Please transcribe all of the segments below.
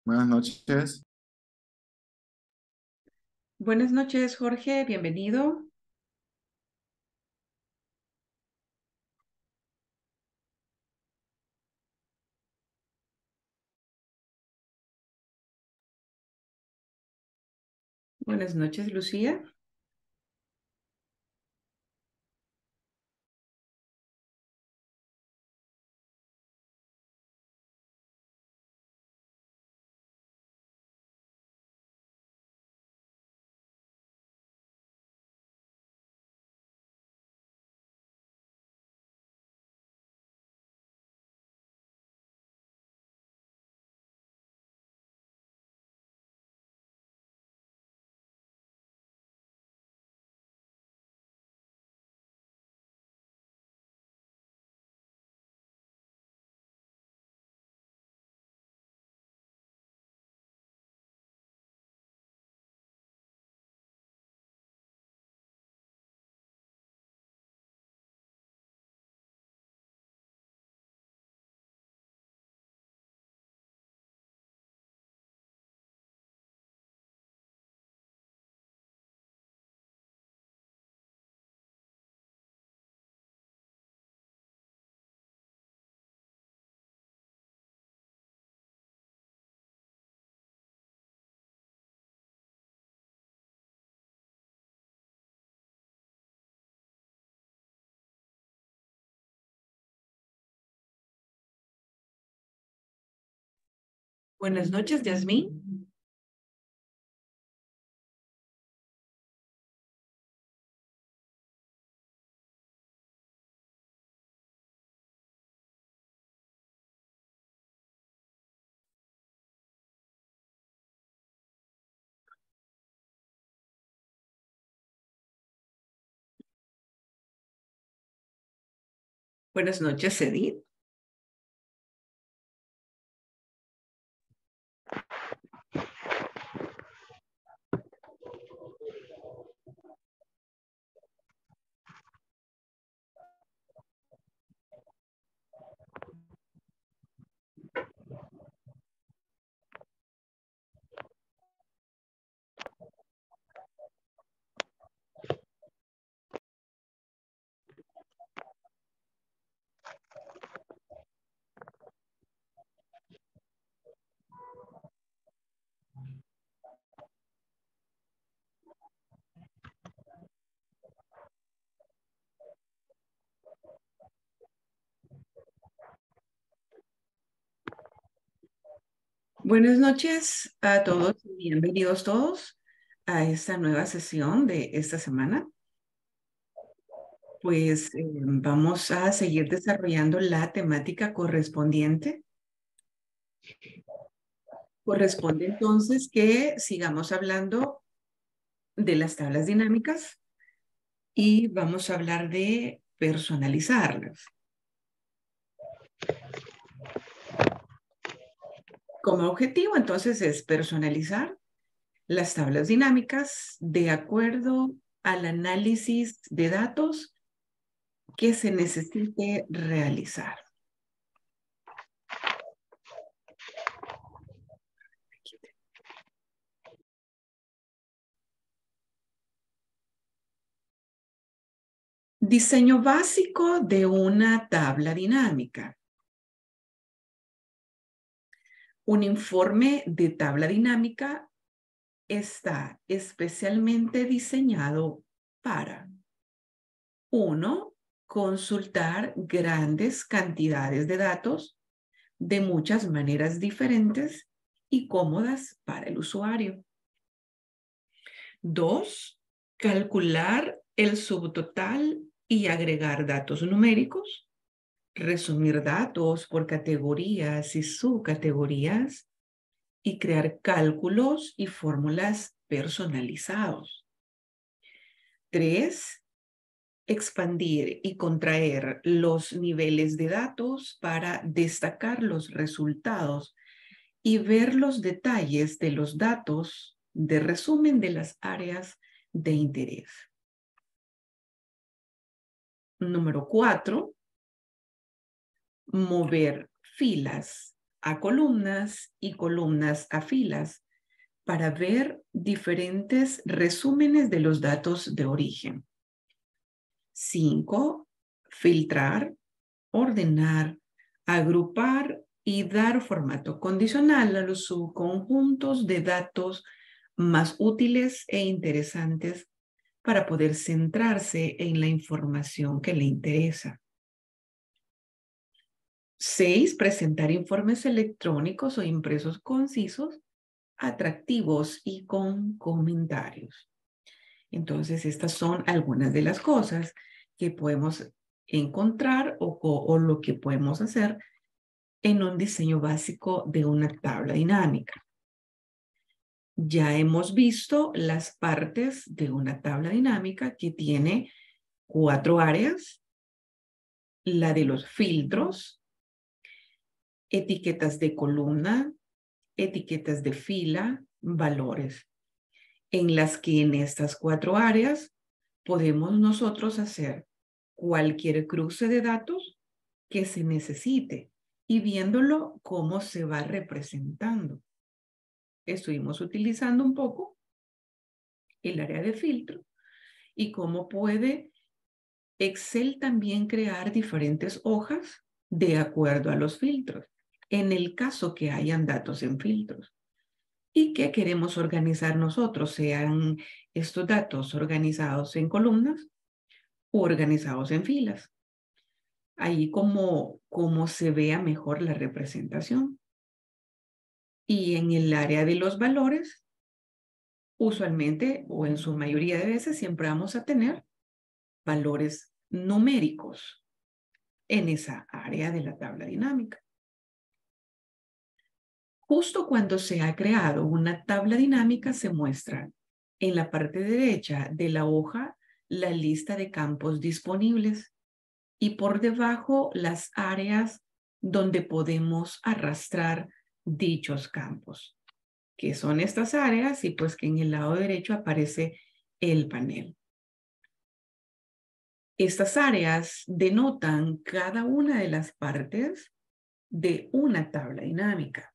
Buenas noches. Buenas noches, Jorge, bienvenido. Buenas noches, Lucía. Buenas noches, Yasmín. Buenas noches, Edith. Buenas noches a todos, bienvenidos todos a esta nueva sesión de esta semana. Pues vamos a seguir desarrollando la temática correspondiente. Corresponde entonces que sigamos hablando de las tablas dinámicas y vamos a hablar de personalizarlas. Como objetivo, entonces, es personalizar las tablas dinámicas de acuerdo al análisis de datos que se necesite realizar. Diseño básico de una tabla dinámica. Un informe de tabla dinámica está especialmente diseñado para: 1. Consultar grandes cantidades de datos de muchas maneras diferentes y cómodas para el usuario. 2. Calcular el subtotal y agregar datos numéricos. Resumir datos por categorías y subcategorías y crear cálculos y fórmulas personalizados. 3. Expandir y contraer los niveles de datos para destacar los resultados y ver los detalles de los datos de resumen de las áreas de interés. Número 4. Mover filas a columnas y columnas a filas para ver diferentes resúmenes de los datos de origen. 5. Filtrar, ordenar, agrupar y dar formato condicional a los subconjuntos de datos más útiles e interesantes para poder centrarse en la información que le interesa. 6. Presentar informes electrónicos o impresos concisos, atractivos y con comentarios. Entonces, estas son algunas de las cosas que podemos encontrar o lo que podemos hacer en un diseño básico de una tabla dinámica. Ya hemos visto las partes de una tabla dinámica que tiene 4 áreas: la de los filtros, etiquetas de columna, etiquetas de fila, valores, en las que en estas 4 áreas podemos nosotros hacer cualquier cruce de datos que se necesite y viéndolo cómo se va representando. Estuvimos utilizando un poco el área de filtro y cómo puede Excel también crear diferentes hojas de acuerdo a los filtros, en el caso que hayan datos en filtros. ¿Y qué queremos organizar nosotros? Sean estos datos organizados en columnas o organizados en filas. Ahí como se vea mejor la representación. Y en el área de los valores, usualmente o en su mayoría de veces siempre vamos a tener valores numéricos en esa área de la tabla dinámica. Justo cuando se ha creado una tabla dinámica se muestra en la parte derecha de la hoja la lista de campos disponibles y por debajo las áreas donde podemos arrastrar dichos campos, que son estas áreas, y pues que en el lado derecho aparece el panel. Estas áreas denotan cada una de las partes de una tabla dinámica.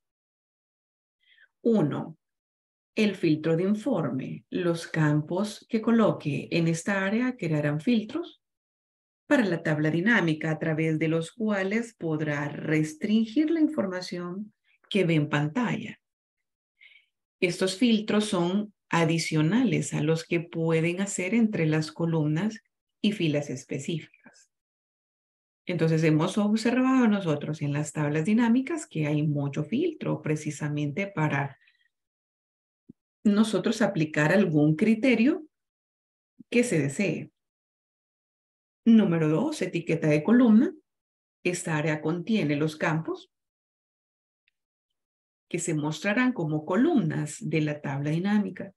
1. El filtro de informe. Los campos que coloque en esta área crearán filtros para la tabla dinámica a través de los cuales podrá restringir la información que ve en pantalla. Estos filtros son adicionales a los que pueden hacer entre las columnas y filas específicas. Entonces hemos observado nosotros en las tablas dinámicas que hay mucho filtro precisamente para nosotros aplicar algún criterio que se desee. Número 2, etiqueta de columna. Esta área contiene los campos que se mostrarán como columnas de la tabla dinámica.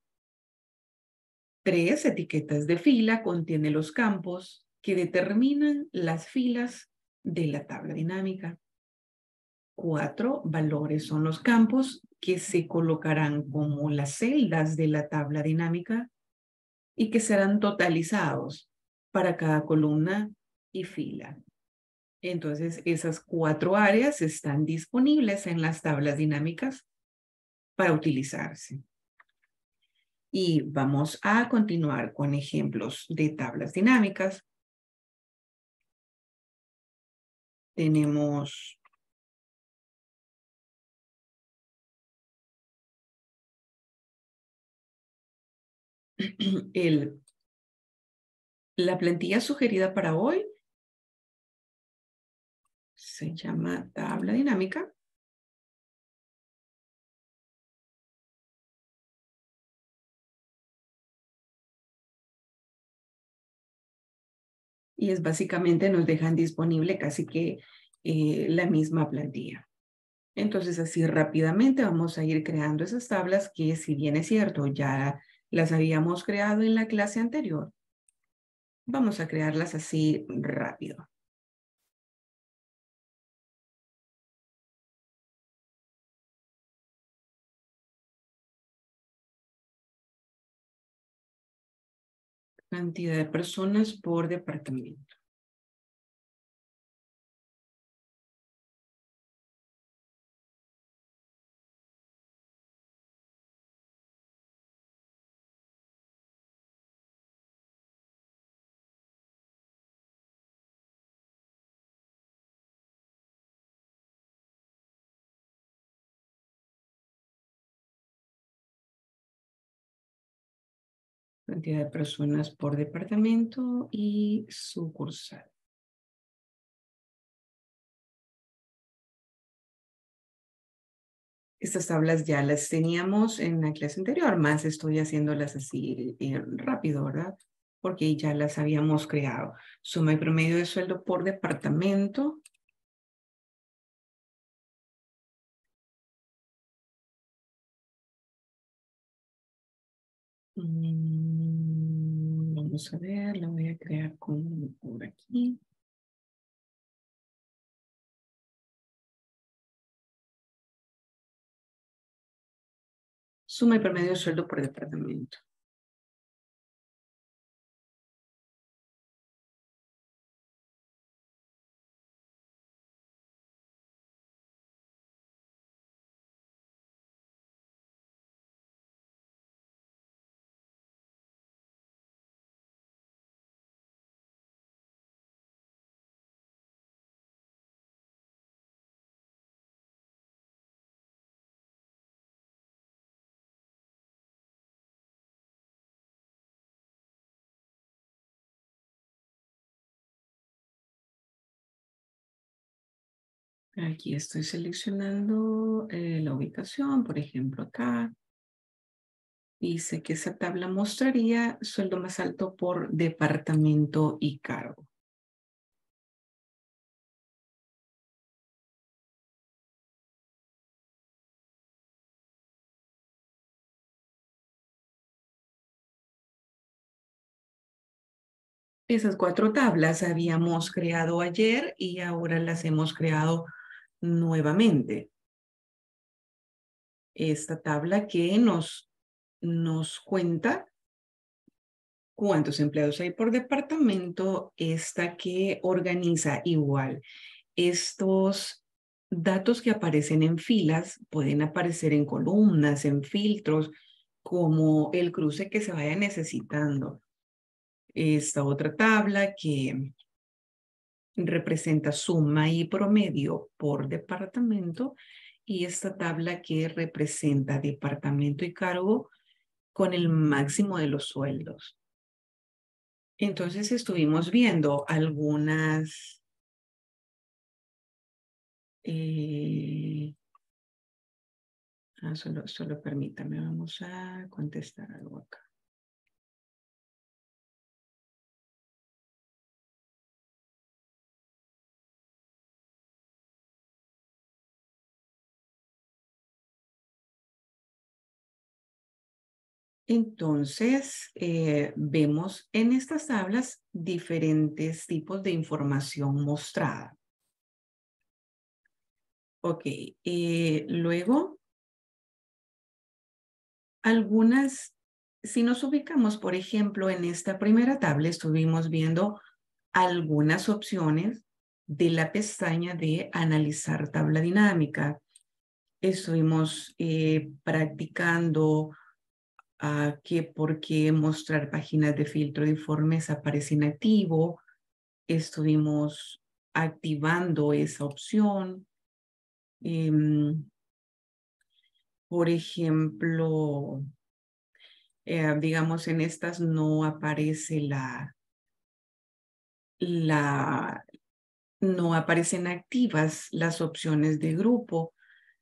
3, etiquetas de fila. Contiene los campos que determinan las filas de la tabla dinámica. 4, valores son los campos que se colocarán como las celdas de la tabla dinámica y que serán totalizados para cada columna y fila. Entonces, esas 4 áreas están disponibles en las tablas dinámicas para utilizarse. Y vamos a continuar con ejemplos de tablas dinámicas. Tenemos la plantilla sugerida para hoy. Se llama tabla dinámica. Y es básicamente nos dejan disponible casi que la misma plantilla. Entonces así rápidamente vamos a ir creando esas tablas que, si bien es cierto, ya las habíamos creado en la clase anterior. Vamos a crearlas así rápido. Cantidad de personas por departamento. Cantidad de personas por departamento y sucursal. Estas tablas ya las teníamos en la clase anterior, más estoy haciéndolas así rápido, ¿verdad? Porque ya las habíamos creado. Suma y promedio de sueldo por departamento. Vamos a ver, la voy a crear con por aquí. Suma y promedio de sueldo por departamento. Aquí estoy seleccionando la ubicación, por ejemplo, acá. Dice que esa tabla mostraría sueldo más alto por departamento y cargo. Esas 4 tablas habíamos creado ayer y ahora las hemos creado nuevamente. Esta tabla que nos cuenta cuántos empleados hay por departamento, esta que organiza igual. Estos datos que aparecen en filas pueden aparecer en columnas, en filtros, como el cruce que se vaya necesitando. Esta otra tabla que representa suma y promedio por departamento y esta tabla que representa departamento y cargo con el máximo de los sueldos. Entonces estuvimos viendo algunas solo permítame, vamos a contestar algo acá. Entonces, vemos en estas tablas diferentes tipos de información mostrada. Ok, luego, algunas, si nos ubicamos, por ejemplo, en esta primera tabla, estuvimos viendo algunas opciones de la pestaña de analizar tabla dinámica. Estuvimos practicando que por qué mostrar páginas de filtro de informes aparece inactivo. Estuvimos activando esa opción. Por ejemplo, digamos en estas no aparece no aparecen activas las opciones de grupo.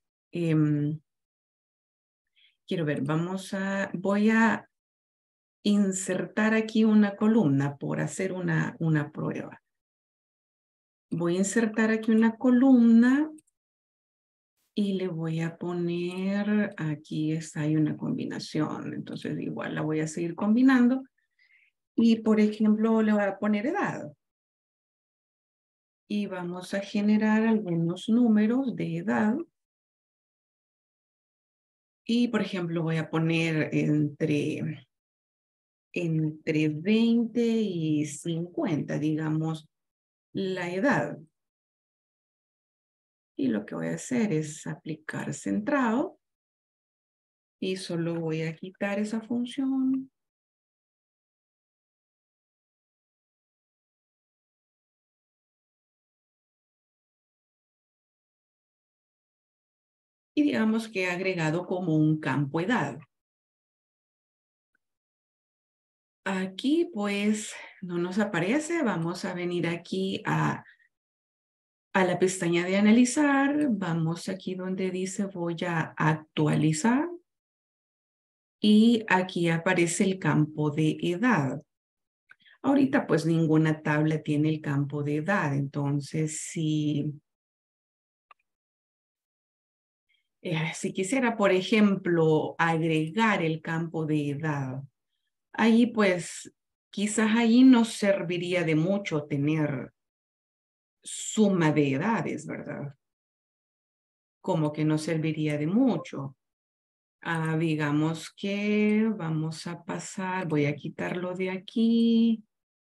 Quiero ver, voy a insertar aquí una columna por hacer una prueba. Voy a insertar aquí una columna y le voy a poner, aquí hay una combinación, entonces igual la voy a seguir combinando. Y por ejemplo, le voy a poner edad. Y vamos a generar algunos números de edad. Y por ejemplo, voy a poner entre 20 y 50, digamos, la edad. Y lo que voy a hacer es aplicar centrado. Y solo voy a quitar esa función. Y digamos que he agregado como un campo edad. Aquí pues no nos aparece. Vamos a venir aquí a la pestaña de analizar. Vamos aquí donde dice voy a actualizar. Y aquí aparece el campo de edad. Ahorita pues ninguna tabla tiene el campo de edad. Entonces si quisiera, por ejemplo, agregar el campo de edad, ahí pues quizás ahí nos serviría de mucho tener suma de edades, ¿verdad? Como que nos serviría de mucho. Digamos que vamos a pasar, voy a quitarlo de aquí.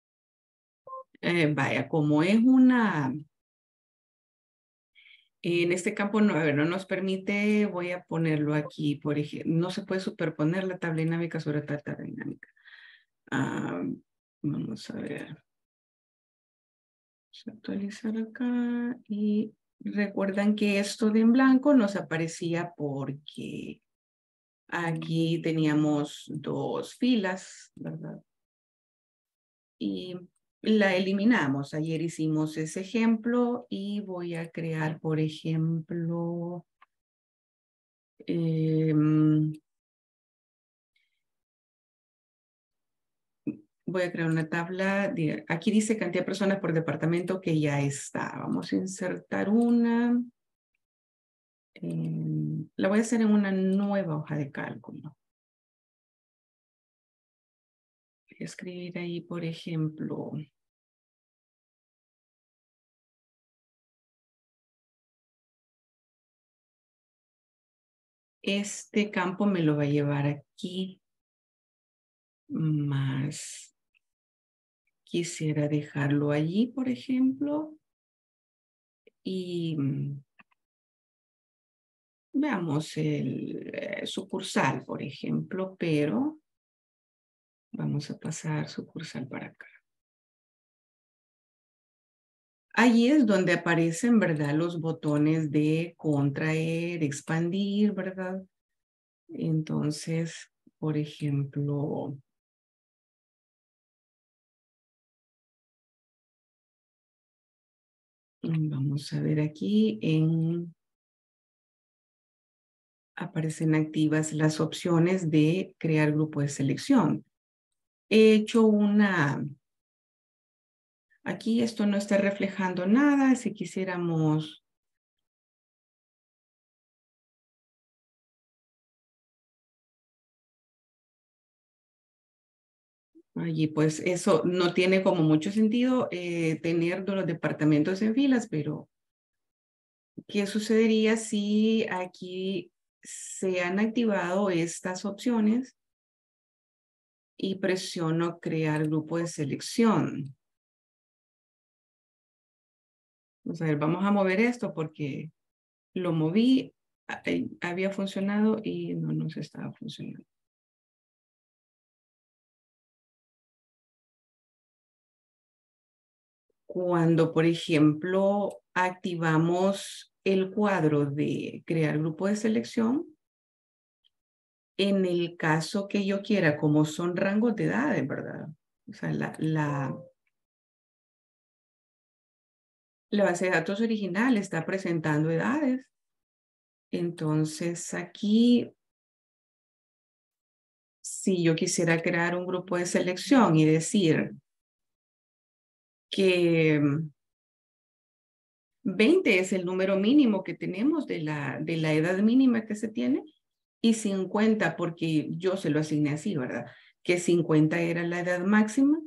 Vaya, como es en este campo no, a ver, no nos permite, voy a ponerlo aquí, por ejemplo, no se puede superponer la tabla dinámica sobre tabla dinámica. Vamos a ver, vamos a actualizar acá y recuerdan que esto de en blanco nos aparecía porque aquí teníamos dos filas, ¿verdad? Y la eliminamos. Ayer hicimos ese ejemplo y voy a crear, por ejemplo, voy a crear una tabla. Aquí dice cantidad de personas por departamento que ya está. Vamos a insertar una. La voy a hacer en una nueva hoja de cálculo. Voy a escribir ahí, por ejemplo, este campo me lo va a llevar aquí, más quisiera dejarlo allí, por ejemplo, y veamos el sucursal, por ejemplo, pero vamos a pasar sucursal para acá. Allí es donde aparecen, ¿verdad? Los botones de contraer, expandir, ¿verdad? Entonces, por ejemplo, vamos a ver aquí aparecen activas las opciones de crear grupo de selección. He hecho aquí esto no está reflejando nada. Si quisiéramos allí, pues eso no tiene como mucho sentido tener los departamentos en filas, pero ¿qué sucedería si aquí se han activado estas opciones y presiono crear grupo de selección? Vamos a ver, vamos a mover esto porque lo moví, había funcionado y no nos estaba funcionando. Cuando, por ejemplo, activamos el cuadro de crear grupo de selección, en el caso que yo quiera, como son rangos de edades, ¿verdad? O sea, la base de datos original está presentando edades. Entonces, aquí, si yo quisiera crear un grupo de selección y decir que 20 es el número mínimo que tenemos de la edad mínima que se tiene, y 50, porque yo se lo asigné así, ¿verdad? Que 50 era la edad máxima.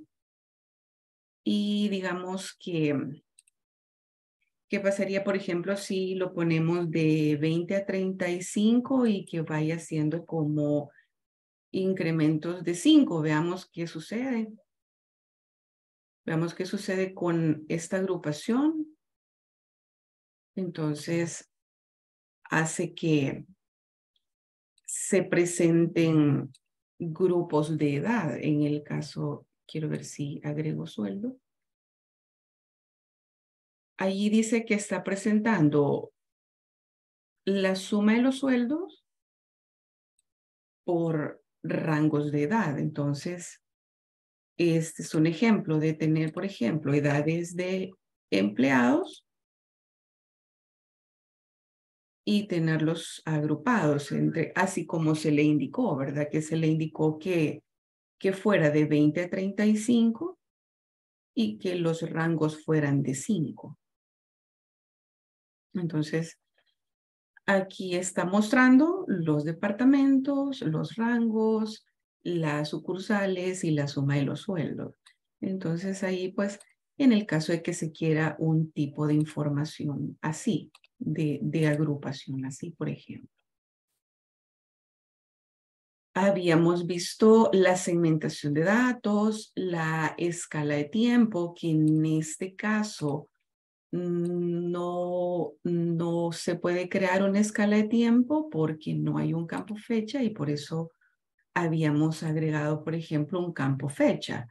Y digamos que, ¿qué pasaría, por ejemplo, si lo ponemos de 20 a 35 y que vaya siendo como incrementos de 5? Veamos qué sucede. Veamos qué sucede con esta agrupación. Entonces, hace que se presenten grupos de edad. En el caso, quiero ver si agrego sueldo. Allí dice que está presentando la suma de los sueldos por rangos de edad. Entonces, Este es un ejemplo de tener, por ejemplo, edades de empleados y tenerlos agrupados, así como se le indicó, ¿verdad? Que se le indicó que fuera de 20 a 35 y que los rangos fueran de 5. Entonces, aquí está mostrando los departamentos, los rangos, las sucursales y la suma de los sueldos. Entonces, ahí pues, en el caso de que se quiera un tipo de información así, de agrupación así, por ejemplo. Habíamos visto la segmentación de datos, la escala de tiempo, que en este caso no se puede crear una escala de tiempo porque no hay un campo fecha y por eso habíamos agregado, por ejemplo, un campo fecha.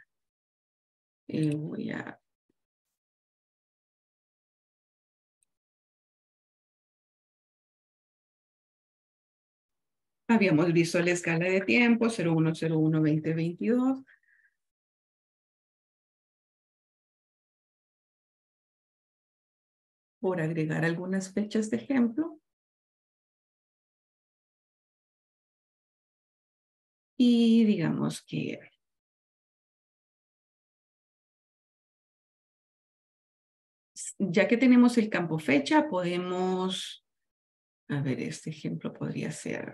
Habíamos visto la escala de tiempo 0101-2022. Por agregar algunas fechas de ejemplo. Y digamos que ya que tenemos el campo fecha, podemos, a ver, este ejemplo podría ser.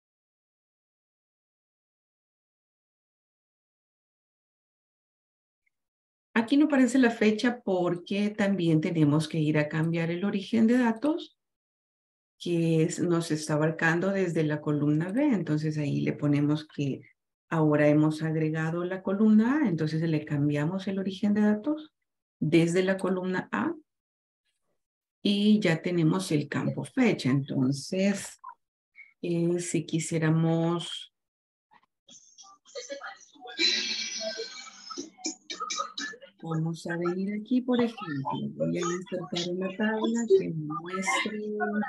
Aquí no aparece la fecha porque también tenemos que ir a cambiar el origen de datos que nos está abarcando desde la columna B. Entonces ahí le ponemos que ahora hemos agregado la columna A, entonces le cambiamos el origen de datos desde la columna A y ya tenemos el campo fecha. Entonces, si quisiéramos... Vamos a venir aquí, por ejemplo, voy a insertar una tabla que me muestre...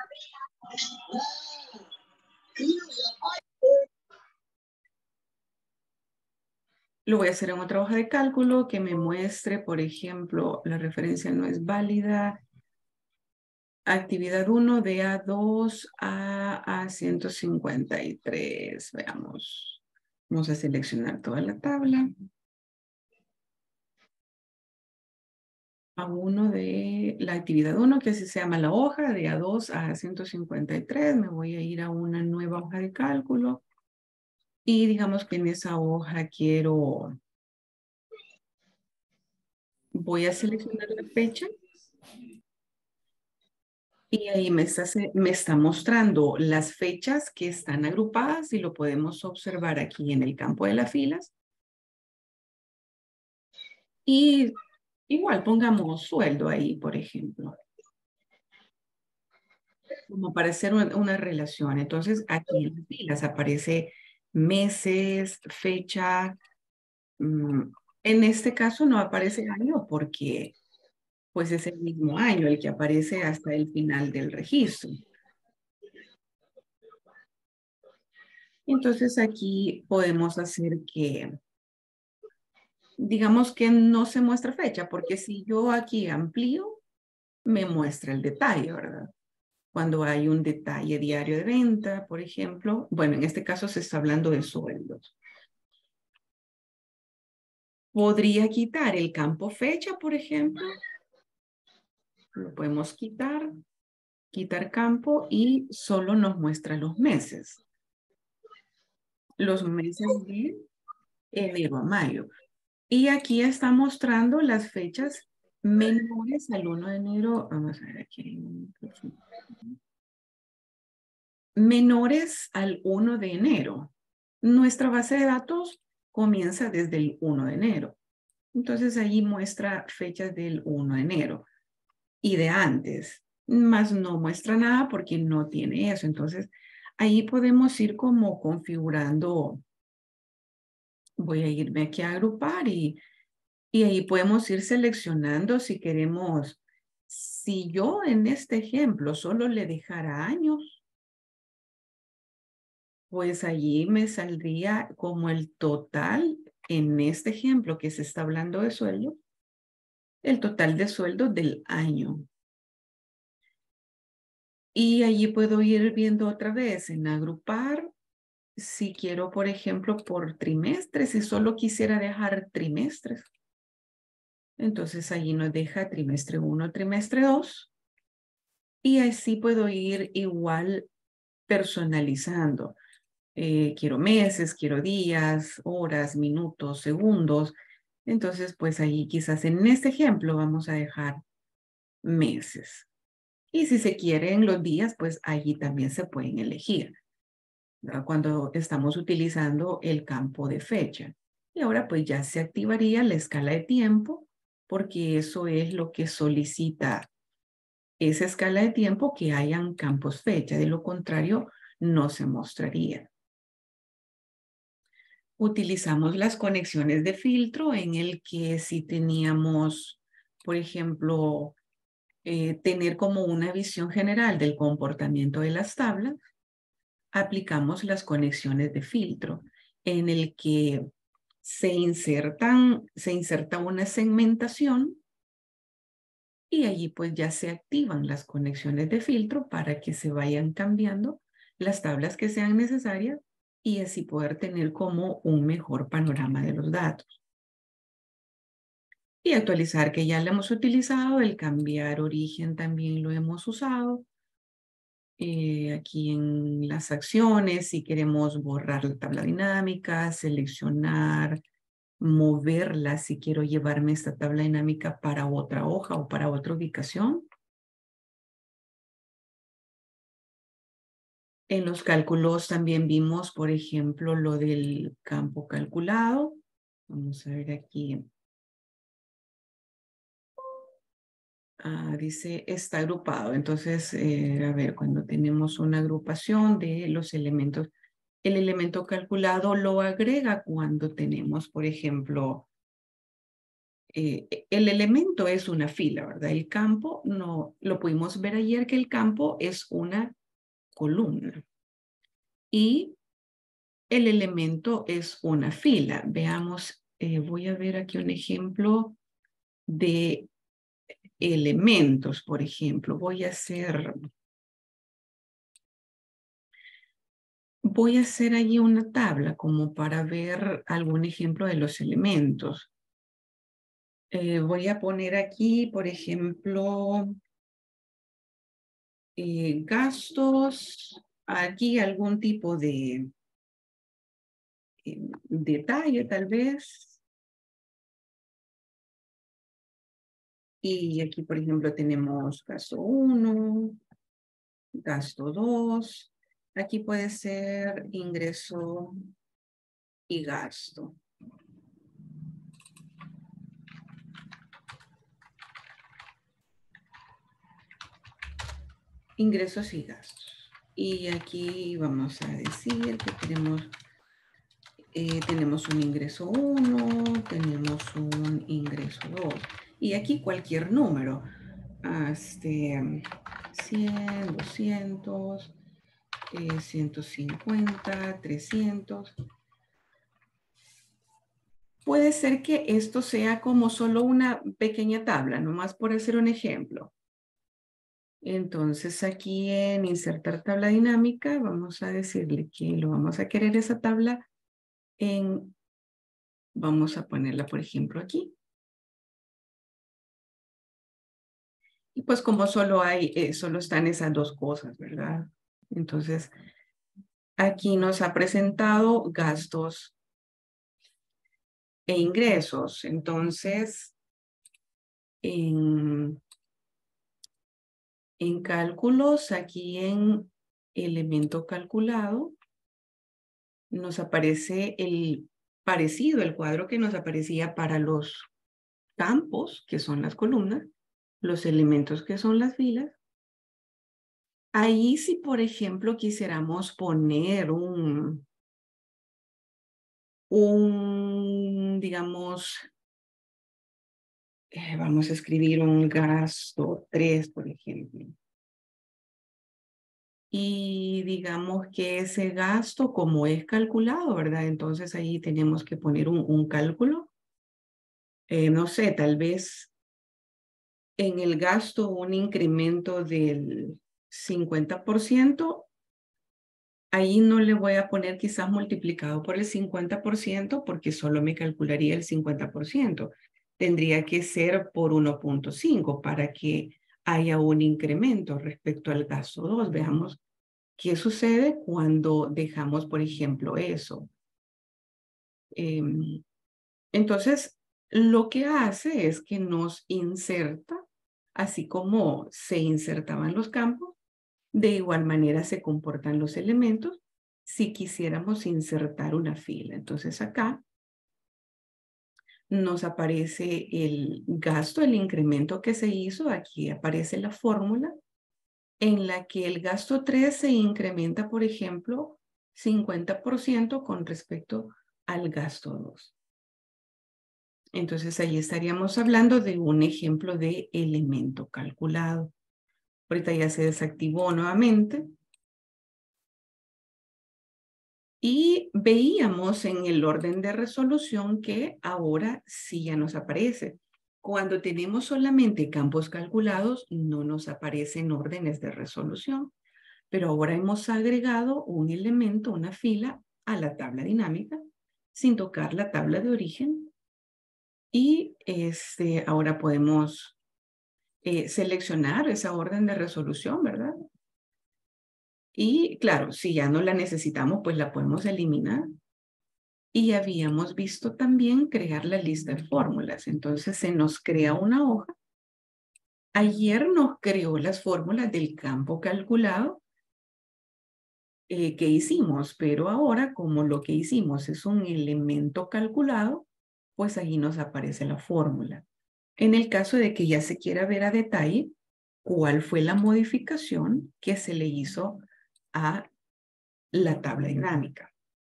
Lo voy a hacer en otra hoja de cálculo que me muestre, por ejemplo, la referencia no es válida. Actividad 1 de A2 a A153. Veamos. Vamos a seleccionar toda la tabla. A1 de la actividad 1, que así se llama la hoja, de A2 a A153. Me voy a ir a una nueva hoja de cálculo. Y digamos que en esa hoja voy a seleccionar la fecha. Y ahí me está mostrando las fechas que están agrupadas y lo podemos observar aquí en el campo de las filas. Y igual pongamos sueldo ahí, por ejemplo. Como para hacer una relación. Entonces aquí en las filas aparece meses, fecha. En este caso no aparece año porque pues es el mismo año el que aparece hasta el final del registro. Entonces aquí podemos hacer que, digamos que no se muestra fecha, porque si yo aquí amplío, me muestra el detalle, ¿verdad? Cuando hay un detalle diario de venta, por ejemplo, bueno, en este caso se está hablando de sueldos. Podría quitar el campo fecha, por ejemplo. Lo podemos quitar campo y solo nos muestra los meses. Los meses de enero a mayo. Y aquí está mostrando las fechas menores al 1 de enero. Vamos a ver aquí. Menores al 1 de enero. Nuestra base de datos comienza desde el 1 de enero. Entonces ahí muestra fechas del 1 de enero y de antes, más no muestra nada porque no tiene eso. Entonces ahí podemos ir como configurando. Voy a irme aquí a agrupar y ahí podemos ir seleccionando si queremos. Si yo en este ejemplo solo le dejara años, pues allí me saldría como el total en este ejemplo que se está hablando de sueldo, el total de sueldo del año. Y allí puedo ir viendo otra vez en agrupar. Si quiero, por ejemplo, por trimestres, si solo quisiera dejar trimestres. Entonces allí nos deja trimestre 1, trimestre 2. Y así puedo ir igual personalizando. Quiero meses, quiero días, horas, minutos, segundos. Entonces, pues ahí quizás en este ejemplo vamos a dejar meses. Y si se quieren los días, pues allí también se pueden elegir, ¿verdad? Cuando estamos utilizando el campo de fecha. Y ahora pues ya se activaría la escala de tiempo, porque eso es lo que solicita esa escala de tiempo, que hayan campos fecha. De lo contrario, no se mostraría. Utilizamos las conexiones de filtro, en el que si teníamos, por ejemplo, tener como una visión general del comportamiento de las tablas, aplicamos las conexiones de filtro, en el que se inserta una segmentación, y allí pues ya se activan las conexiones de filtro para que se vayan cambiando las tablas que sean necesarias, y así poder tener como un mejor panorama de los datos. Y actualizar, que ya lo hemos utilizado. El cambiar origen también lo hemos usado. Aquí en las acciones, si queremos borrar la tabla dinámica, seleccionar, moverla, si quiero llevarme esta tabla dinámica para otra hoja o para otra ubicación. En los cálculos también vimos, por ejemplo, lo del campo calculado. Vamos a ver aquí. Dice está agrupado. Entonces, a ver, cuando tenemos una agrupación de los elementos, el elemento calculado lo agrega cuando tenemos, por ejemplo, el elemento es una fila, ¿verdad? El campo, no, lo pudimos ver ayer, que el campo es una columna. Y el elemento es una fila. Veamos, voy a ver aquí un ejemplo de elementos, por ejemplo. Voy a hacer allí una tabla como para ver algún ejemplo de los elementos. Voy a poner aquí, por ejemplo, gastos, aquí algún tipo de detalle tal vez. Y aquí, por ejemplo, tenemos gasto 1, gasto 2. Aquí puede ser ingreso y gasto. Ingresos y gastos. Y aquí vamos a decir que tenemos un ingreso 1, tenemos un ingreso 2. Y aquí cualquier número. 100, 200, 150, 300. Puede ser que esto sea como solo una pequeña tabla, nomás por hacer un ejemplo. Entonces aquí en insertar tabla dinámica, vamos a decirle que lo vamos a querer esa tabla en, vamos a ponerla por ejemplo aquí. Y pues como solo están esas dos cosas, ¿verdad? Entonces aquí nos ha presentado gastos e ingresos. Entonces en cálculos, aquí en elemento calculado, nos aparece el cuadro que nos aparecía para los campos, que son las columnas, los elementos, que son las filas. Ahí, si por ejemplo quisiéramos poner digamos, vamos a escribir un gasto 3, por ejemplo. Y digamos que ese gasto, como es calculado, ¿verdad? Entonces ahí tenemos que poner un cálculo. No sé, tal vez en el gasto un incremento del 50%. Ahí no le voy a poner quizás multiplicado por el 50% porque solo me calcularía el 50%. Tendría que ser por 1.5 para que haya un incremento respecto al gasto 2. Veamos qué sucede cuando dejamos, por ejemplo, eso. Entonces, lo que hace es que nos inserta, así como se insertaban los campos, de igual manera se comportan los elementos si quisiéramos insertar una fila. Entonces acá nos aparece el gasto, el incremento que se hizo. Aquí aparece la fórmula en la que el gasto 3 se incrementa, por ejemplo, 50% con respecto al gasto 2. Entonces ahí estaríamos hablando de un ejemplo de elemento calculado. Ahorita ya se desactivó nuevamente. Y veíamos en el orden de resolución que ahora sí ya nos aparece. Cuando tenemos solamente campos calculados, no nos aparecen órdenes de resolución, pero ahora hemos agregado un elemento, una fila, a la tabla dinámica, sin tocar la tabla de origen. Y ahora podemos seleccionar esa orden de resolución, ¿verdad? Y claro, si ya no la necesitamos, pues la podemos eliminar. Y habíamos visto también crear la lista de fórmulas. Entonces se nos crea una hoja. Ayer nos creó las fórmulas del campo calculado que hicimos, pero ahora como lo que hicimos es un elemento calculado, pues ahí nos aparece la fórmula. En el caso de que ya se quiera ver a detalle cuál fue la modificación que se le hizo a la tabla dinámica.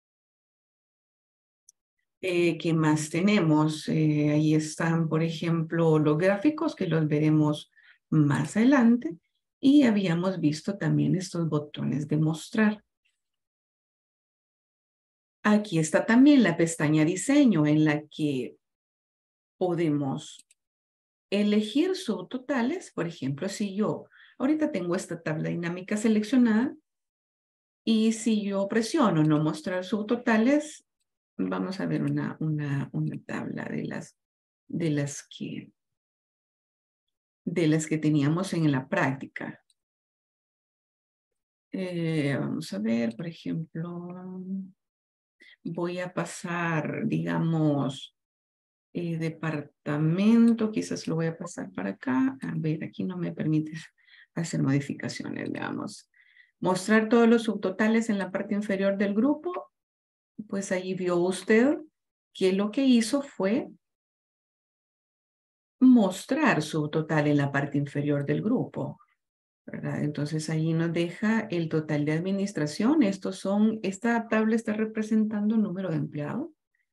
¿Qué más tenemos? Ahí están, por ejemplo, los gráficos que los veremos más adelante. Y habíamos visto también estos botones de mostrar. Aquí está también la pestaña diseño en la que podemos elegir subtotales. Por ejemplo, si yo ahorita tengo esta tabla dinámica seleccionada y si yo presiono no mostrar subtotales, vamos a ver una tabla de las que teníamos en la práctica. Vamos a ver, por ejemplo, voy a pasar, digamos, departamento, quizás lo voy a pasar para acá. A ver, aquí no me permite hacer modificaciones, veamos. Mostrar todos los subtotales en la parte inferior del grupo. Pues ahí vio usted que lo que hizo fue mostrar subtotal en la parte inferior del grupo, ¿verdad? Entonces ahí nos deja el total de administración. Esta tabla está representando el número de empleados.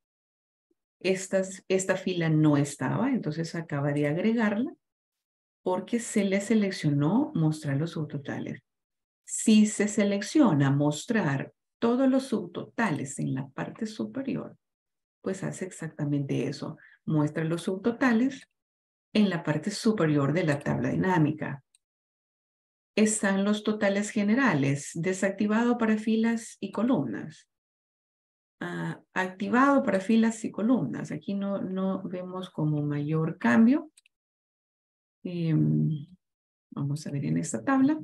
Esta fila no estaba, entonces acaba de agregarla porque se le seleccionó mostrar los subtotales. Si se selecciona mostrar todos los subtotales en la parte superior, pues hace exactamente eso. Muestra los subtotales en la parte superior de la tabla dinámica. Están los totales generales, desactivado para filas y columnas. Activado para filas y columnas. Aquí no vemos como mayor cambio. Vamos a ver en esta tabla.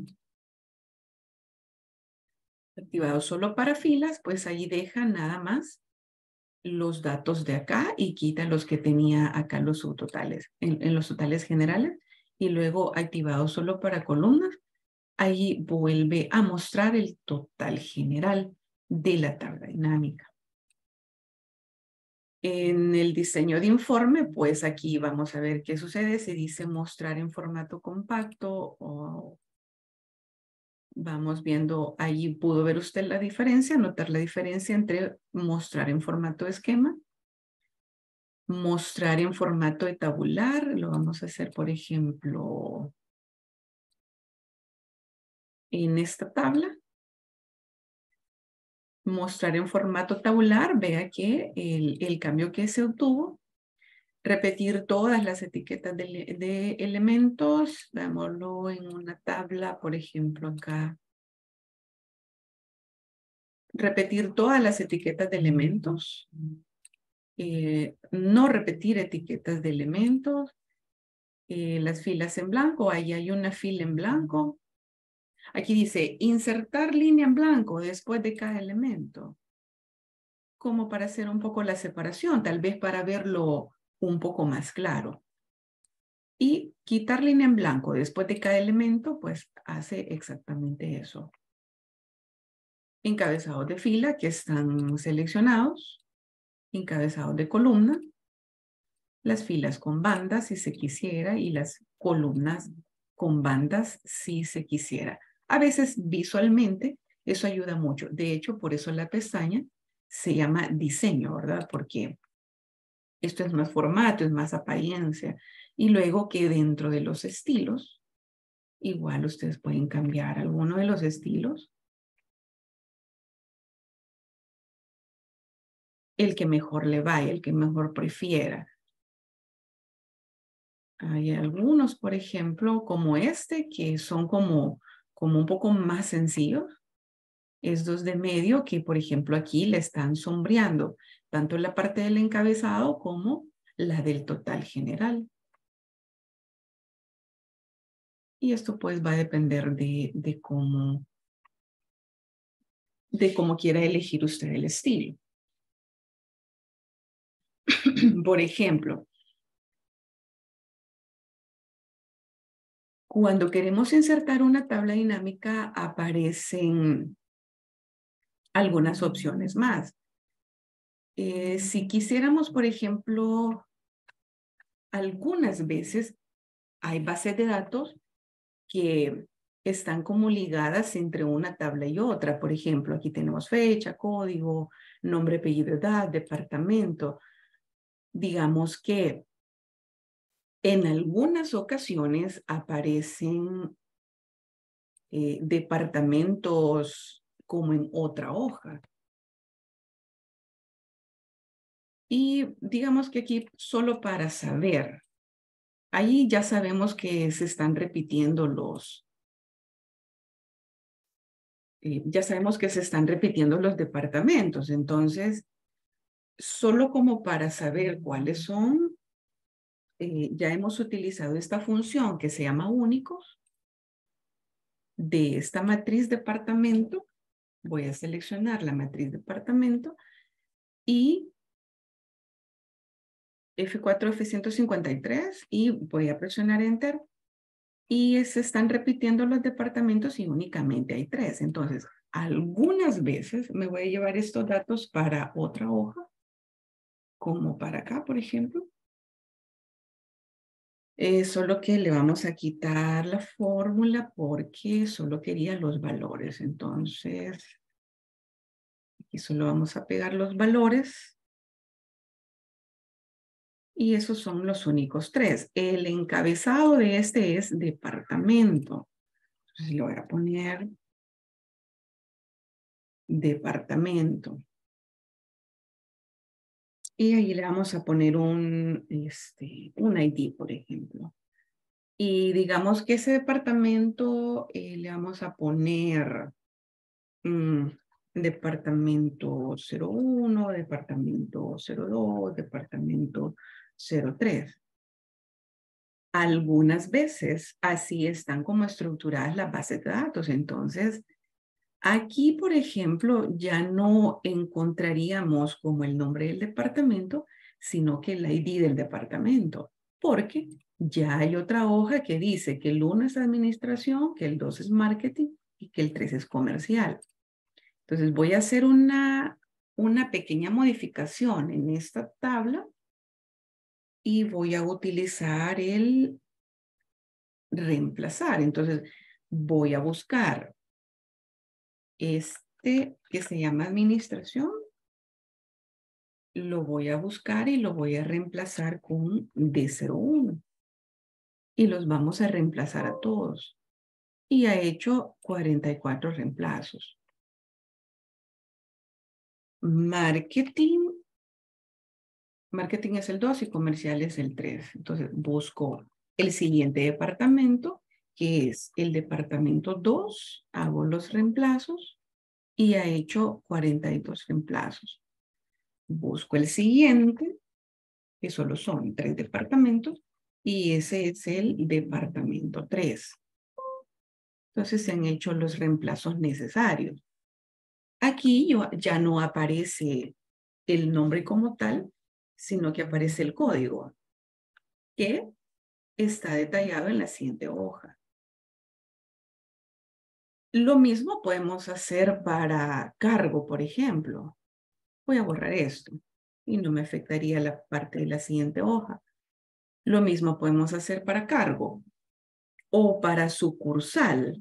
Activado solo para filas, pues ahí deja nada más los datos de acá y quita los que tenía acá los subtotales, en los totales generales. Y luego activado solo para columnas, ahí vuelve a mostrar el total general de la tabla dinámica. En el diseño de informe, pues aquí vamos a ver qué sucede. Se dice mostrar en formato compacto o vamos viendo, allí pudo ver usted la diferencia, notar la diferencia entre mostrar en formato de esquema, mostrar en formato de tabular. Lo vamos a hacer, por ejemplo, en esta tabla, mostrar en formato tabular, vea que el cambio que se obtuvo, repetir todas las etiquetas de elementos, veámoslo en una tabla, por ejemplo, acá. Repetir todas las etiquetas de elementos. No repetir etiquetas de elementos. Las filas en blanco, ahí hay una fila en blanco. Aquí dice insertar línea en blanco después de cada elemento. Como para hacer un poco la separación, tal vez para verlo un poco más claro. Y quitar línea en blanco después de cada elemento, pues hace exactamente eso. Encabezados de fila que están seleccionados. Encabezados de columna. Las filas con bandas si se quisiera y las columnas con bandas si se quisiera. A veces visualmente eso ayuda mucho. De hecho, por eso la pestaña se llama diseño, ¿verdad? Porque esto es más formato, es más apariencia. Y luego que dentro de los estilos, igual ustedes pueden cambiar alguno de los estilos. El que mejor le vaya, el que mejor prefiera. Hay algunos, por ejemplo, como este, que son como un poco más sencillos. Estos de medio que, por ejemplo, aquí le están sombreando tanto la parte del encabezado como la del total general. Y esto pues va a depender de cómo quiera elegir usted el estilo. Por ejemplo, cuando queremos insertar una tabla dinámica, aparecen algunas opciones más. Si quisiéramos, por ejemplo, algunas veces hay bases de datos que están como ligadas entre una tabla y otra. Por ejemplo, aquí tenemos fecha, código, nombre, apellido, edad, departamento. Digamos que en algunas ocasiones aparecen departamentos como en otra hoja. Y digamos que aquí solo para saber, ahí ya sabemos que se están repitiendo ya sabemos que se están repitiendo los departamentos. Entonces, solo como para saber cuáles son, ya hemos utilizado esta función que se llama únicos de esta matriz departamento. Voy a seleccionar la matriz departamento y F4, F153 y voy a presionar Enter. Y se están repitiendo los departamentos y únicamente hay 3. Entonces, algunas veces me voy a llevar estos datos para otra hoja, como para acá, por ejemplo. Solo que le vamos a quitar la fórmula porque solo quería los valores. Entonces, aquí solo vamos a pegar los valores. Y esos son los únicos 3. El encabezado de este es departamento. Entonces le voy a poner departamento. Y ahí le vamos a poner un ID, por ejemplo. Y digamos que ese departamento le vamos a poner departamento 01, departamento 02, departamento 03. Algunas veces así están como estructuradas las bases de datos. Entonces, aquí, por ejemplo, ya no encontraríamos como el nombre del departamento, sino que el ID del departamento, porque ya hay otra hoja que dice que el 1 es administración, que el 2 es marketing y que el 3 es comercial. Entonces voy a hacer una pequeña modificación en esta tabla y voy a utilizar el reemplazar. Entonces voy a buscar que se llama administración, lo voy a buscar y lo voy a reemplazar con D01. Y los vamos a reemplazar a todos. y ha hecho 44 reemplazos. Marketing es el 2 y comercial es el 3. Entonces busco el siguiente departamento, que es el departamento 2. Hago los reemplazos y ha hecho 42 reemplazos. Busco el siguiente, que solo son 3 departamentos, y ese es el departamento 3. Entonces se han hecho los reemplazos necesarios. Aquí ya no aparece el nombre como tal, sino que aparece el código, que está detallado en la siguiente hoja. Lo mismo podemos hacer para cargo, por ejemplo. Voy a borrar esto y no me afectaría la parte de la siguiente hoja. Lo mismo podemos hacer para cargo o para sucursal.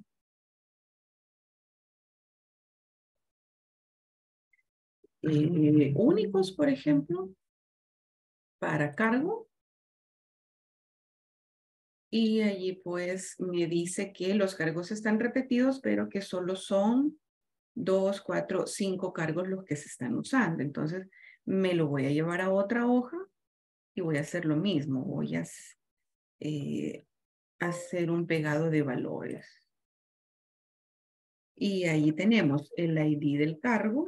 Únicos, por ejemplo, para cargo. Y allí pues me dice que los cargos están repetidos, pero que solo son 2, 4, 5 cargos los que se están usando. Entonces me lo voy a llevar a otra hoja y voy a hacer lo mismo. Voy a hacer un pegado de valores. Y ahí tenemos el ID del cargo.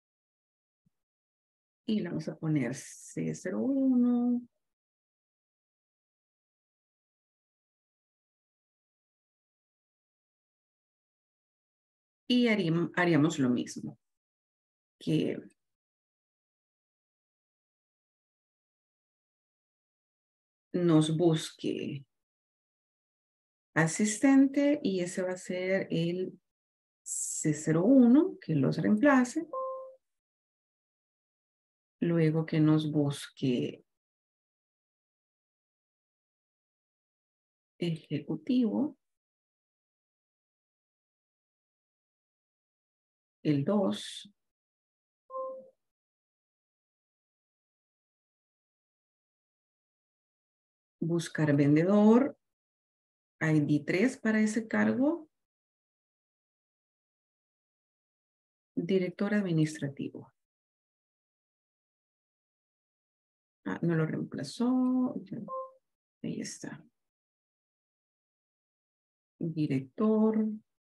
Y le vamos a poner C01. Y haríamos lo mismo. Que nos busque asistente y ese va a ser el C01, que los reemplace. Luego que nos busque ejecutivo, el 2. Buscar vendedor, ID 3 para ese cargo. Director administrativo. Ah, no lo reemplazó. Ahí está. Director.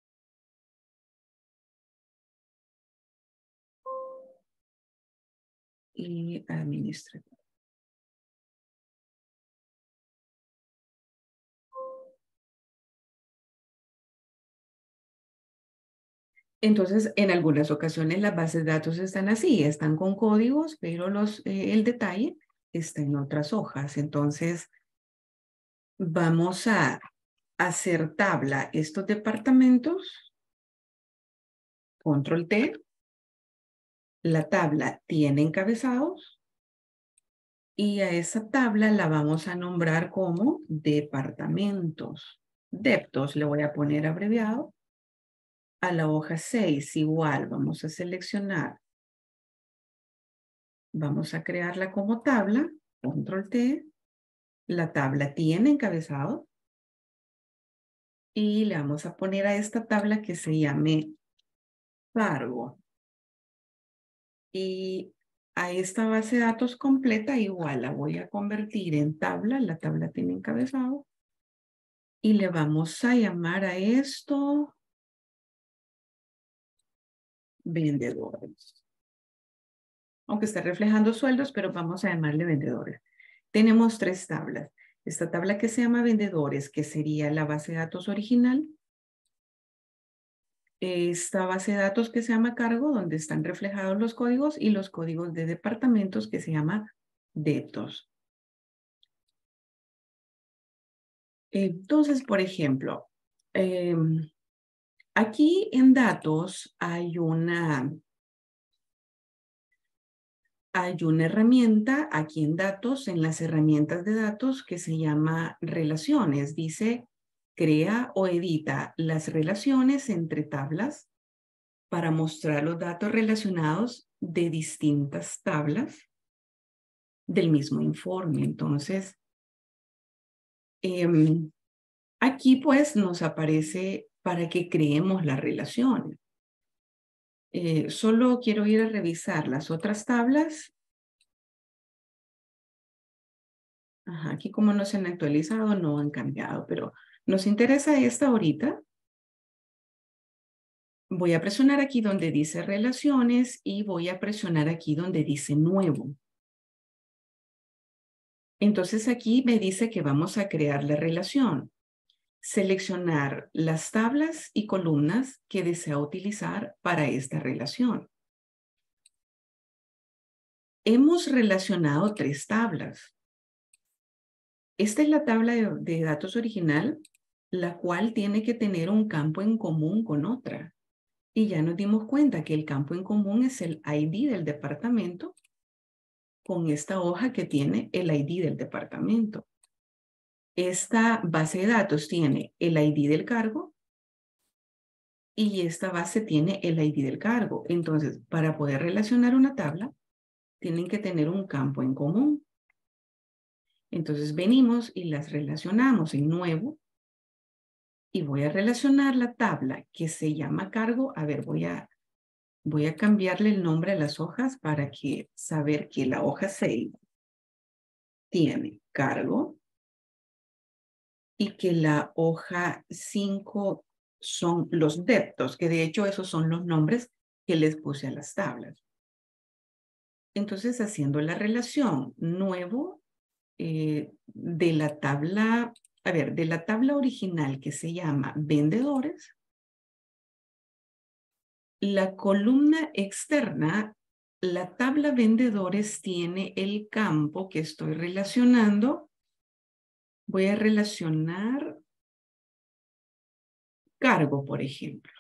Y administrativo. Entonces, en algunas ocasiones las bases de datos están así, están con códigos, pero el detalle está en otras hojas. Entonces, vamos a hacer tabla estos departamentos. Control T. La tabla tiene encabezados. Y a esa tabla la vamos a nombrar como departamentos. Deptos le voy a poner abreviado. A la hoja 6 igual vamos a seleccionar. Vamos a crearla como tabla. Control T. La tabla tiene encabezado. Y le vamos a poner a esta tabla que se llame cargo. Y a esta base de datos completa igual la voy a convertir en tabla. La tabla tiene encabezado. Y le vamos a llamar a esto vendedores. Aunque está reflejando sueldos, pero vamos a llamarle vendedores. Tenemos 3 tablas. Esta tabla que se llama vendedores, que sería la base de datos original. Esta base de datos que se llama cargo, donde están reflejados los códigos y los códigos de departamentos que se llama datos. Entonces, por ejemplo, aquí en datos hay una herramienta, aquí en datos, en las herramientas de datos que se llama relaciones. Dice, crea o edita las relaciones entre tablas para mostrar los datos relacionados de distintas tablas del mismo informe. Entonces, aquí pues nos aparece para que creemos las relaciones. Solo quiero ir a revisar las otras tablas. Ajá, aquí como no se han actualizado, no han cambiado, pero nos interesa esta ahorita. Voy a presionar aquí donde dice relaciones y voy a presionar aquí donde dice nuevo. Entonces aquí me dice que vamos a crear la relación. Seleccionar las tablas y columnas que desea utilizar para esta relación. Hemos relacionado 3 tablas. Esta es la tabla de datos original, la cual tiene que tener un campo en común con otra. Y ya nos dimos cuenta que el campo en común es el ID del departamento con esta hoja que tiene el ID del departamento. Esta base de datos tiene el ID del cargo y esta base tiene el ID del cargo. Entonces, para poder relacionar una tabla, tienen que tener un campo en común. Entonces, venimos y las relacionamos en nuevo y voy a relacionar la tabla que se llama cargo. A ver, voy a cambiarle el nombre a las hojas para saber que la hoja 6 tiene cargo y que la hoja 5 son los deptos, que de hecho esos son los nombres que les puse a las tablas. Entonces, haciendo la relación nuevo de la tabla, de la tabla original que se llama vendedores, la columna externa, la tabla vendedores tiene el campo que estoy relacionando. Voy a relacionar cargo, por ejemplo.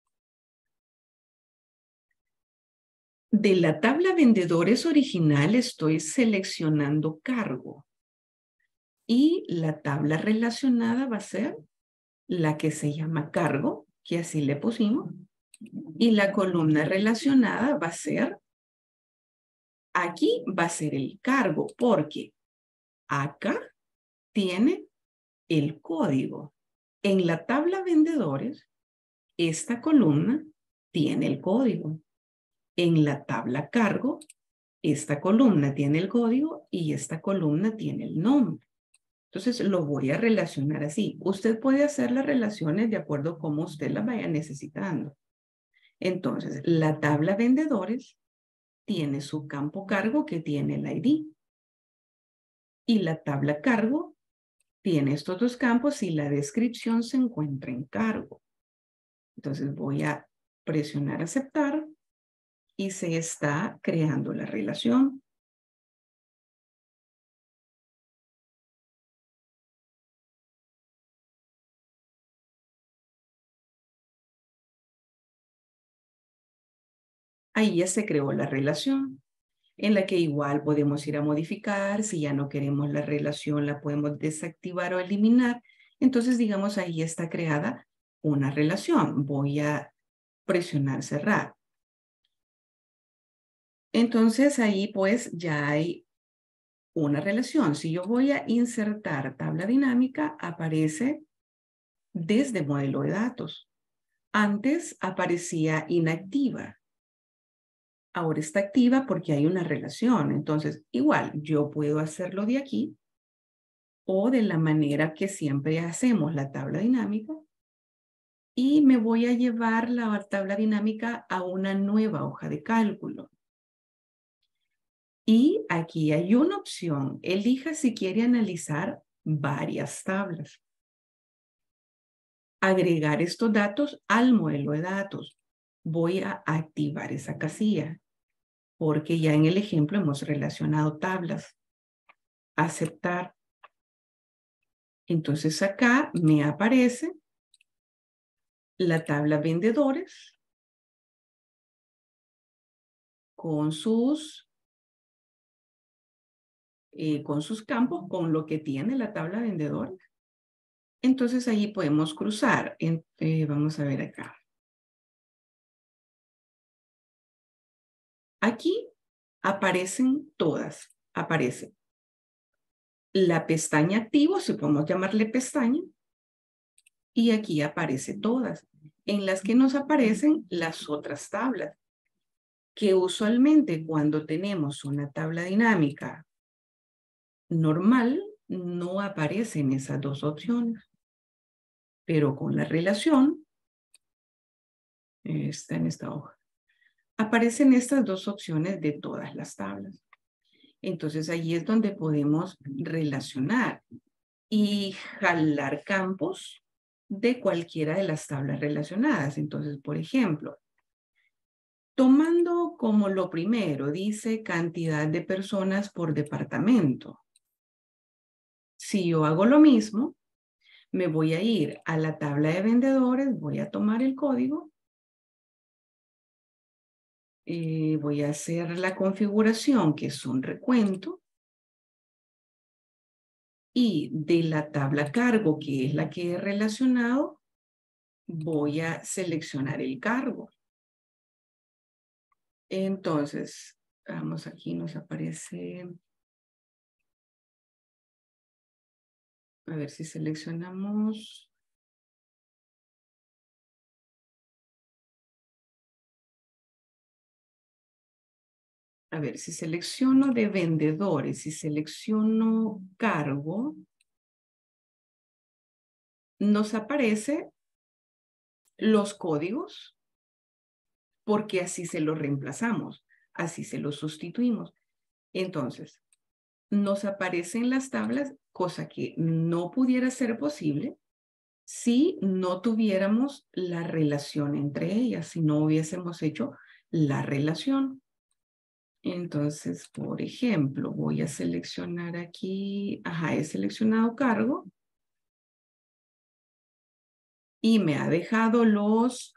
De la tabla vendedores original estoy seleccionando cargo. Y la tabla relacionada va a ser la que se llama cargo, que así le pusimos. Y la columna relacionada va a ser, aquí va a ser el cargo, porque acá tiene el código. En la tabla vendedores, esta columna tiene el código. En la tabla cargo, esta columna tiene el código y esta columna tiene el nombre. Entonces lo voy a relacionar así. Usted puede hacer las relaciones de acuerdo a cómo usted las vaya necesitando. Entonces, la tabla vendedores tiene su campo cargo que tiene el ID. Y la tabla cargo tiene estos 2 campos y la descripción se encuentra en cargo. Entonces voy a presionar aceptar y se está creando la relación. Ahí ya se creó la relación, en la que igual podemos ir a modificar. Si ya no queremos la relación, la podemos desactivar o eliminar. Entonces, digamos, ahí está creada una relación. Voy a presionar cerrar. Entonces, ahí pues ya hay una relación. Si yo voy a insertar tabla dinámica, aparece desde modelo de datos. Antes aparecía inactiva. Ahora está activa porque hay una relación. Entonces, igual, yo puedo hacerlo de aquí o de la manera que siempre hacemos la tabla dinámica y me voy a llevar la tabla dinámica a una nueva hoja de cálculo. Y aquí hay una opción. Elija si quiere analizar varias tablas. Agregar estos datos al modelo de datos. Voy a activar esa casilla porque ya en el ejemplo hemos relacionado tablas. Aceptar. Entonces acá me aparece la tabla vendedores con sus campos, con lo que tiene la tabla vendedores. Entonces ahí podemos cruzar. Vamos a ver acá. Aquí aparecen todas. Aparece la pestaña activo, si podemos llamarle pestaña, Y aquí aparece todas, en las que nos aparecen las otras tablas, que usualmente cuando tenemos una tabla dinámica normal, no aparecen esas dos opciones. Pero con la relación, está en esta hoja, aparecen estas dos opciones de todas las tablas. Entonces ahí es donde podemos relacionar y jalar campos de cualquiera de las tablas relacionadas. Entonces, por ejemplo, tomando como lo primero, dice cantidad de personas por departamento. Si yo hago lo mismo, me voy a ir a la tabla de vendedores, voy a tomar el código, voy a hacer la configuración que es un recuento, y de la tabla cargo, que es la que he relacionado, voy a seleccionar el cargo. Entonces, vamos aquí, nos aparece, a ver si seleccionamos, a ver si selecciono de vendedores y selecciono cargo, nos aparece los códigos, porque así se los reemplazamos, así se los sustituimos. Entonces, nos aparecen las tablas, cosa que no pudiera ser posible si no tuviéramos la relación entre ellas, si no hubiésemos hecho la relación. Entonces, por ejemplo, voy a seleccionar aquí, he seleccionado cargo y me ha dejado los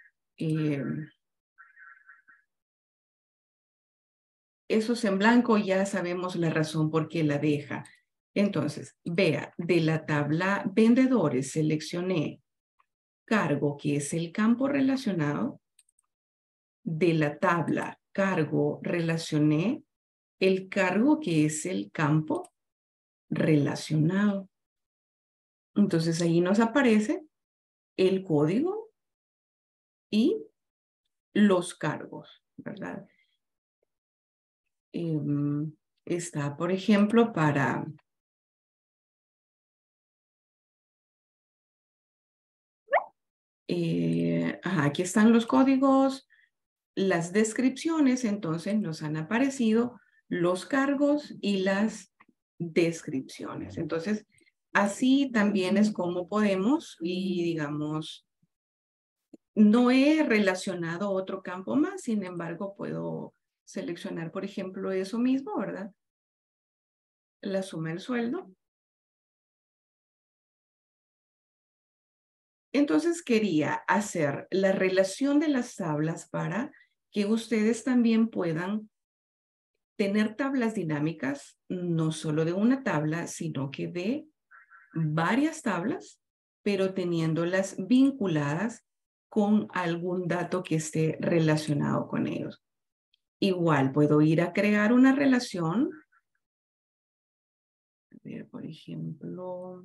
esos en blanco, ya sabemos la razón por qué la deja. Entonces, vea, de la tabla vendedores seleccioné cargo, que es el campo relacionado. De la tabla cargo relacioné el cargo, que es el campo relacionado. Entonces ahí nos aparece el código y los cargos, ¿verdad? Está, por ejemplo, para aquí están los códigos, las descripciones, entonces nos han aparecido los cargos y las descripciones. Entonces, así también es como podemos, y digamos, no he relacionado otro campo más, sin embargo, puedo seleccionar, por ejemplo, eso mismo, ¿verdad? La suma del sueldo. Entonces quería hacer la relación de las tablas para que ustedes también puedan tener tablas dinámicas, no solo de una tabla, sino que de varias tablas, pero teniéndolas vinculadas con algún dato que esté relacionado con ellos. Igual puedo ir a crear una relación. A ver, por ejemplo,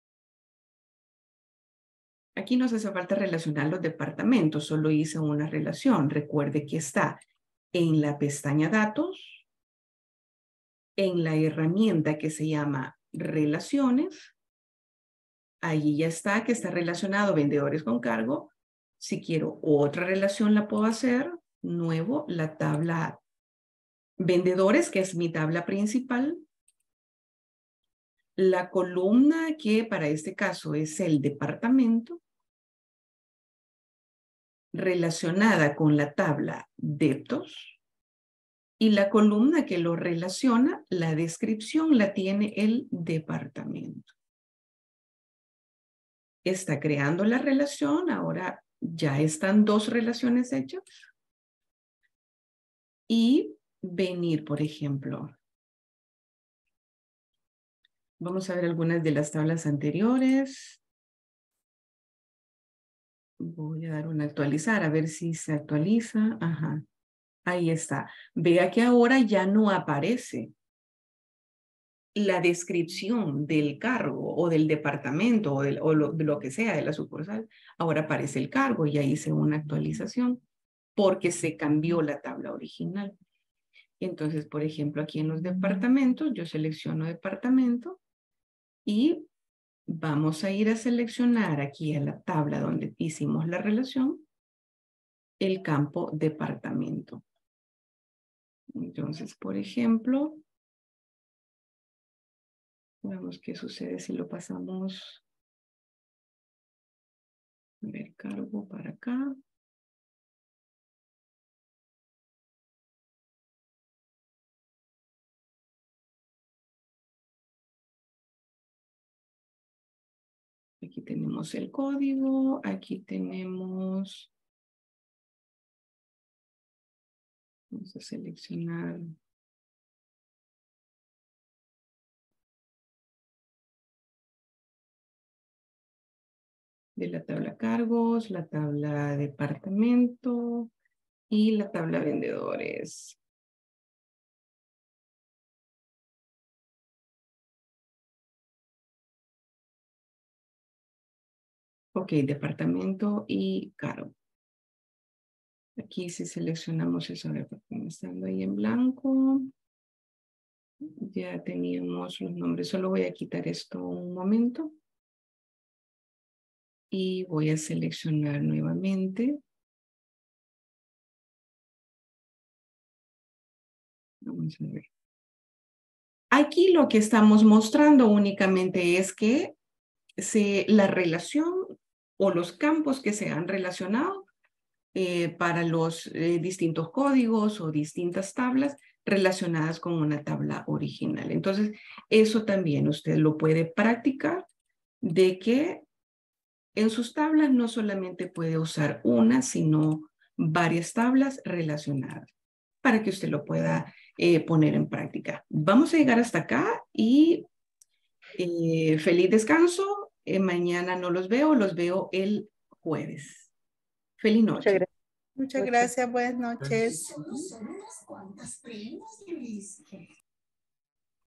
aquí nos hace falta relacionar los departamentos, solo hice una relación. Recuerde que está en la pestaña datos, en la herramienta que se llama relaciones. Allí ya está, que está relacionado vendedores con cargo. Si quiero otra relación la puedo hacer. Nuevo, la tabla vendedores, que es mi tabla principal. La columna que para este caso es el departamento, relacionada con la tabla deptos. Y la columna que lo relaciona, la descripción la tiene el departamento. Está creando la relación, ahora ya están dos relaciones hechas. Y venir, por ejemplo. Vamos a ver algunas de las tablas anteriores. Voy a dar una actualizar, a ver si se actualiza. Ajá, ahí está. Vea que ahora ya no aparece la descripción del cargo o del departamento o, de lo que sea de la sucursal, ahora aparece el cargo. Ya hice una actualización porque se cambió la tabla original. Entonces, por ejemplo, aquí en los departamentos, yo selecciono departamento y vamos a ir a seleccionar aquí en la tabla donde hicimos la relación el campo departamento. Entonces, por ejemplo, veamos qué sucede si lo pasamos, a ver, cargo para acá. Aquí tenemos el código, aquí tenemos, vamos a seleccionar de la tabla cargos, la tabla departamento y la tabla vendedores. Ok, departamento y cargo. Aquí si seleccionamos eso, a ver, estando ahí en blanco, ya teníamos los nombres. Solo voy a quitar esto un momento. Y voy a seleccionar nuevamente. Vamos a ver. Aquí lo que estamos mostrando únicamente es que la relación o los campos que se han relacionado para los distintos códigos o distintas tablas relacionadas con una tabla original. Entonces, eso también usted lo puede practicar de que en sus tablas no solamente puede usar una, sino varias tablas relacionadas para que usted lo pueda poner en práctica. Vamos a llegar hasta acá y feliz descanso. Mañana no los veo el jueves. Feliz Muchas noche. gracias. Muchas gracias, buenas noches.